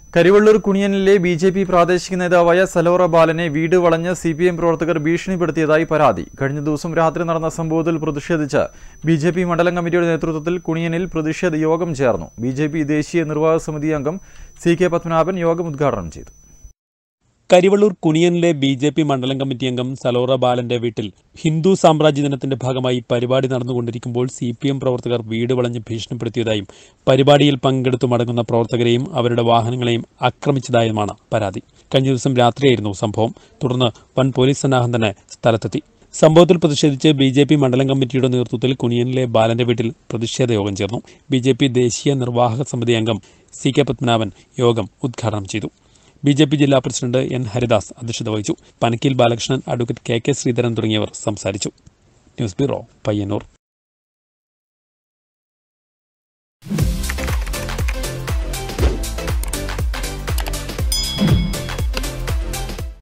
കരിവള്ളൂർ കുണിയനിലെ ബിജെപി പ്രാദേശിക നേതാവായ സലോറ ബാലനെ വീട് വളഞ്ഞ് സിപിഎം പ്രവർത്തകർ ഭീഷണിപ്പെടുത്തിയതായി പരാതി. കഴിഞ്ഞ ദിവസം രാത്രി നടന്ന സംഭവത്തിൽ പ്രതിഷേധിച്ച് ബിജെപി മണ്ഡലം കമ്മിറ്റിയുടെ നേതൃത്വത്തിൽ കുണിയനിൽ പ്രതിഷേധ യോഗം ചേർന്നു. ബിജെപി ദേശീയ നിർവാഹക സമിതി അംഗം CK പത്മനാഭൻ യോഗം ഉദ്ഘാടനം ചെയ്തു. കരിവള്ളൂർ കുണിയനിലെ ബിജെപി മണ്ഡലം കമ്മിറ്റി അംഗം സലോറ ബാലന്റെ വീട്ടിൽ ഹിന്ദു സാമ്രാജ്യ ദിനത്തിന്റെ ഭാഗമായി പരിപാടി നടന്നുകൊണ്ടിരിക്കുമ്പോൾ CPM പ്രവർത്തകർ വീട് വളഞ്ഞ് ഭീഷണിപ്പെടുത്തിയതായും പരിപാടിയിൽ പങ്കെടുത്തു മടങ്ങുന്ന പ്രവർത്തകരെയും അവരുടെ വാഹനങ്ങളെയും ആക്രമിച്ചതായുമാണ് പരാതി. കഴിഞ്ഞ ദിവസം രാത്രിയായിരുന്നു സംഭവം. തുടർന്ന് വൻ പോലീസ് സന്നാഹം തന്നെ സ്ഥലത്തെത്തി. സംഭവത്തിൽ പ്രതിഷേധിച്ച് ബിജെപി മണ്ഡലം കമ്മിറ്റിയുടെ നേതൃത്വത്തിൽ കുണിയനിലെ ബാലന്റെ വീട്ടിൽ പ്രതിഷേധ യോഗം ചേർന്നു. ബിജെപി ദേശീയ നിർവാഹക സമിതി അംഗം CK പത്മനാഭൻ യോഗം ഉദ്ഘാടനം ചെയ്തു. ബിജെപി ജില്ലാ പ്രസിഡന്റ് N ഹരിദാസ് അധ്യക്ഷത വഹിച്ചു. പനക്കീൽ ബാലകൃഷ്ണൻ, അഡ്വക്കേറ്റ് KK ശ്രീധരൻ തുടങ്ങിയവർ സംസാരിച്ചു. News bureau, Payyanur.